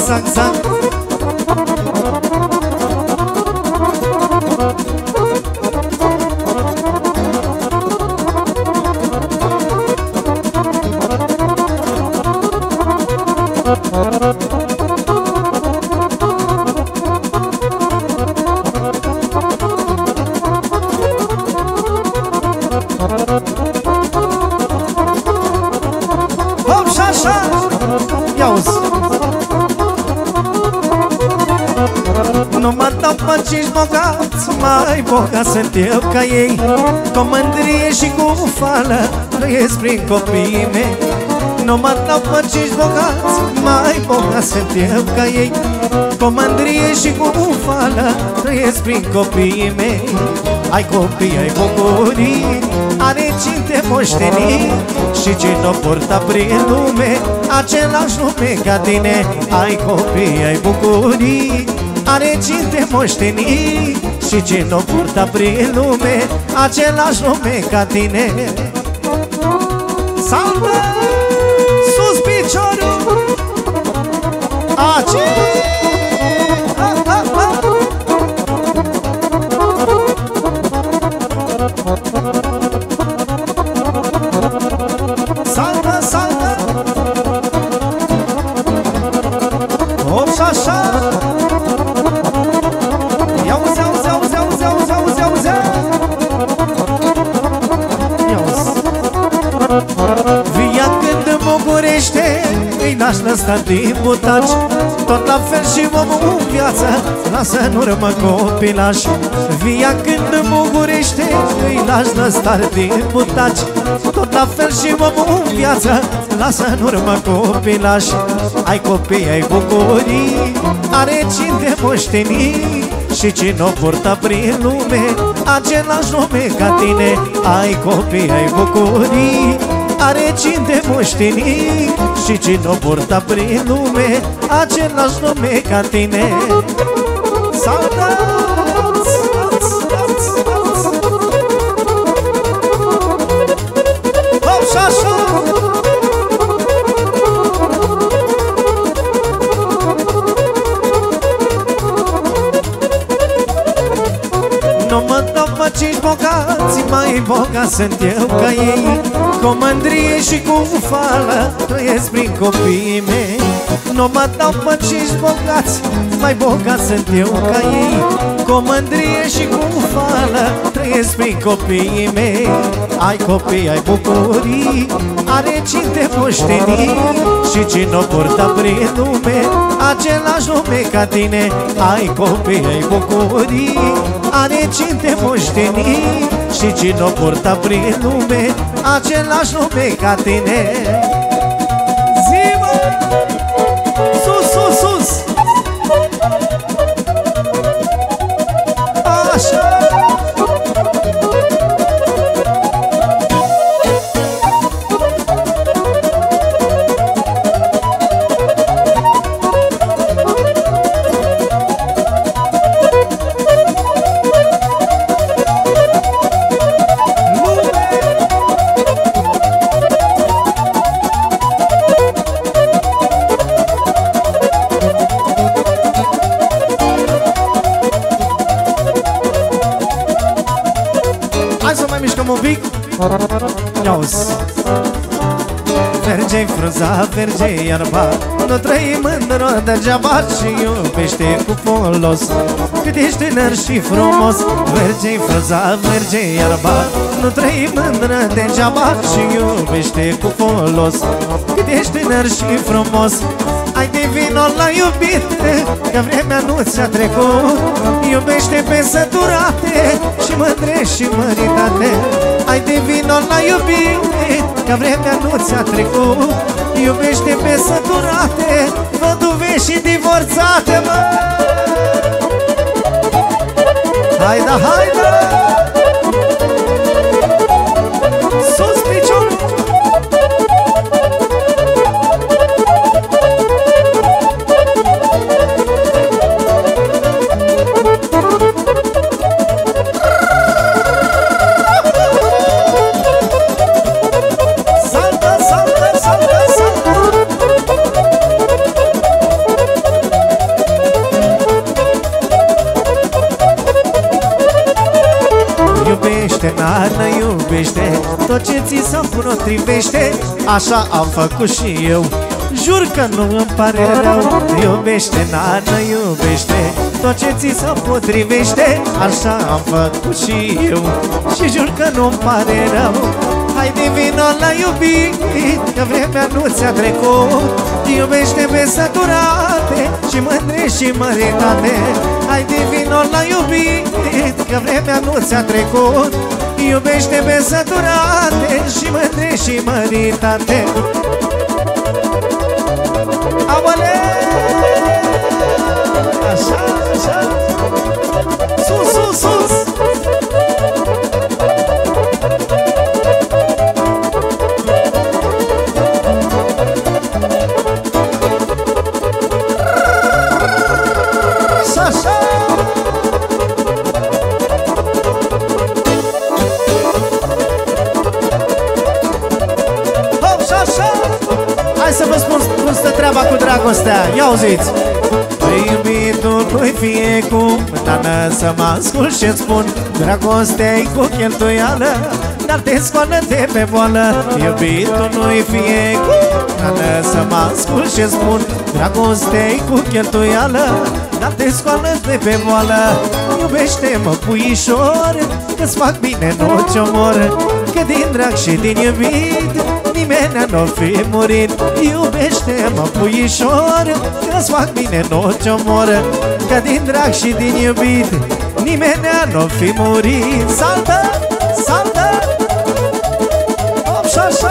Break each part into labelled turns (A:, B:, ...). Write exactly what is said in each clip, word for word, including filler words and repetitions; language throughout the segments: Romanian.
A: zac, zac. Hop și așa. Ia-uzi. Nu mă dau pe cinci bogați, mai bogat sunt eu ca ei. Cu mândrie și cu fală trăiesc prin copiii mei. Nu mă dau pe cinci bogați, mai bogat sunt eu ca ei. Cu mândrie și cu fală trăiesc prin copiii mei. Ai copii, ai bucurii, are cinte moștenii. Și ce n-o purta prin lume, același nume ca tine. Ai copii, ai bucurii, are cinte moștenii. Și ce n-o purta prin lume, același nume ca tine. Salvă! Sus piciorul! Aci! Ha, ha, ha. Saltă, saltă! Hop și așa! Ia-uzi, auzi, auzi, auzi, auzi, auzi, auzi! Ia-uzi! Via când în Bucurește îi naști lăstat din butaci. Tot la fel și omul în viață lasă în urmă copilaș. Via când în Bucurește îi lași lăstat din butaci. Tot la fel și omul în viață lasă în urmă copilaș. Ai copii, ai bucurii, are cinte moștenii. Și ce n-o purta prin lume, același nume ca tine. Ai copii, ai bucurii, are cinte moștenii. Și ce n-o purta prin lume, același nume ca tine. Saltați! Hop și așa! Nu mă dau pe cinci bogați, mai bogat sunt eu ca ei. Cu mândrie și cu fală trăiesc prin copiii mei. Nu mă dau pe cinci bogați, mai bogat sunt eu ca ei. Cu mândrie și cu fală trăiesc prin copiii mei. Ai copii, ai bucurii, are cinte moștenii. Și ce n-o purta prin lume, același nume ca tine. Ai copii, ai bucurii, are cinte moștenii. Și ce n-o purta prin lume, același nume ca tine. Zi-mă! Sus, sus, sus! Așa! Un pic. Ia-uzi. Merge-i frunza, merge iarba, nu trăi mândră degeaba și iubește cu folos. Cât ești tânăr și frumos, merge-i frunza, merge iarba, nu trăi mândră degeaba și iubește cu folos. Cât ești tânăr și frumos, ai de vino la iubit, că vremea nu ți-a trecut. Iubește pe săturate și mândre și măritate. Ai de vino la iubit, că vremea nu ți-a trecut. Iubește pe săturate, văduve și divorțate, mă. Haida, haida! Sus piciorul! potrivește, așa am făcut și eu. Jur că nu îmi pare rău, iubește, nana, iubește, tot ce ți se potrivește, așa am făcut și eu. Și jur că nu-mi pare rău, haide vino la iubit, că vremea nu ți-a trecut. Iubește pe săturate și mândre și măritate. Haide vino la iubit, că vremea nu ți-a trecut. Iubește pe săturate și mândre și măritate. Aole! Așa, așa. Sus, sus, sus. Așa. Hop, așa. Hai să vă spun cum stă treaba cu dragostea. Ia auziți. Păi iubitul nu-i fie cum, nană, să mă ascult ce-ți spun. Dragostea-i cu cheltuială, dar te scoală de pe boală. Iubitul nu-i fie cum, nană, să mă ascult ce-ți spun. Dragostea-i cu cheltuială, dar te scoală de pe boală. Iubește-mă, puișor, că-ți fac bine, nu ți-omor. Că din drag și din iubit nimeni n-o fi murit. Iubește-mă, puișor, că-ți fac bine, nu ți-omor. Că din drag și din iubit nimeni n-o fi murit. Saltă, saltă, hop și așa.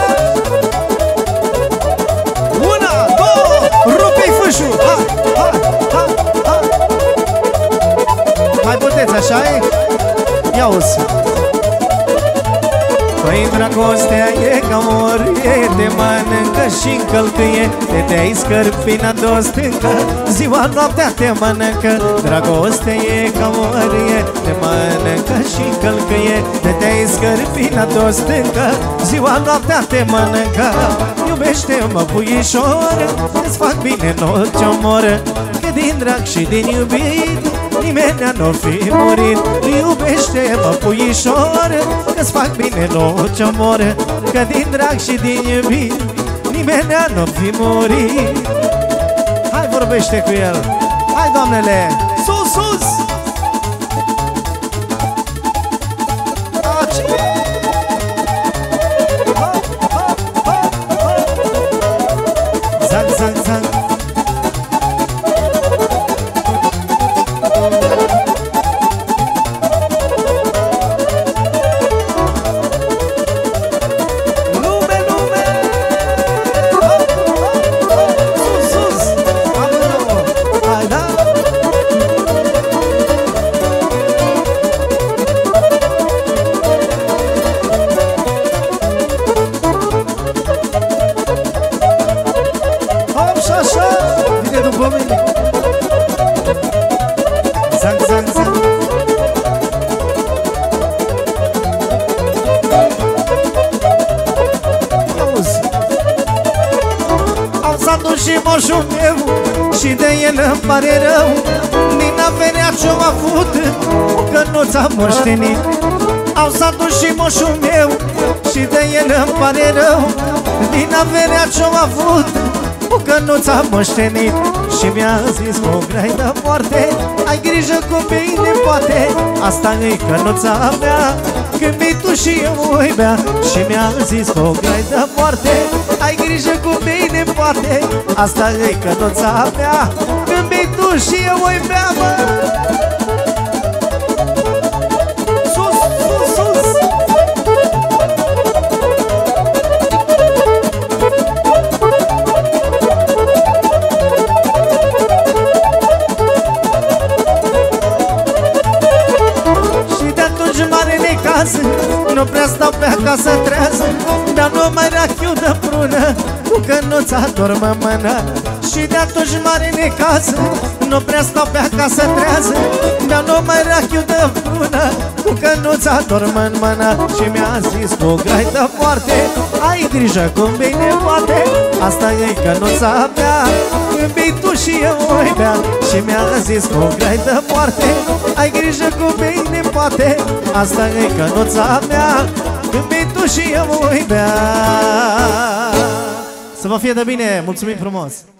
A: Una, două, rupe-i fâșul. Ha, ha, ha, ha. Mai puteți, așa-i? Ia-uzi. Păi dragostea e ca mor, e te mănâncă și încălcâie. Te te-ai scărpinat o stâncă, ziua noaptea te mănâncă. Dragostea e ca mor, e te mănâncă și încălcâie. Te te-ai scărpinat o stâncă, ziua noaptea te mănâncă. Iubește-mă, puișor, îți fac bine, nu ți-omor. Că din drag și din iubit nimeni n-o fi murit. Iubește-mă, puișor, că-ți fac bine, nu ți-omor. Că din drag și din iubit nimeni n-o fi murit. Hai, vorbește cu el. Hai, doamnele, sus, sus. Zang, zang, zang. Și moșul meu, și de el îmi pare rău. Din averea ce-o avut, că nu ți-am moștenit. Au satul și moșul meu, și de el îmi pare rău. Din averea ce-o avut, că nu ți-am moștenit. Și mi-a zis cu grai de moarte, ai grijă cu bine poate. Asta e cănuța mea, când vii tu și eu voi bea. Și mi-a zis cu grai de moarte, ai grijă cu bine poate. Asta e cănuța mea, când vii tu și eu voi bea, mă. Sus, sus, sus. Nu prea stau pe acasă trează, dar nu mai rachiu de prună, cu cănuța dormă în mână. Și de atunci mare necază, nu prea stau pe acasă trează, dar nu mai rachiu de prună, cu cănuța dormă în mână. Și mi-a zis cu grai de moarte, ai grijă cum bine poate. Asta e cănuța mea, când bei tu și eu voi bea. Și mi-a zis cu grai de moarte, ai grijă cum bine poate. Asta e cănuța mea, când bei tu și eu voi bea. Să vă fie de bine, mulțumim frumos!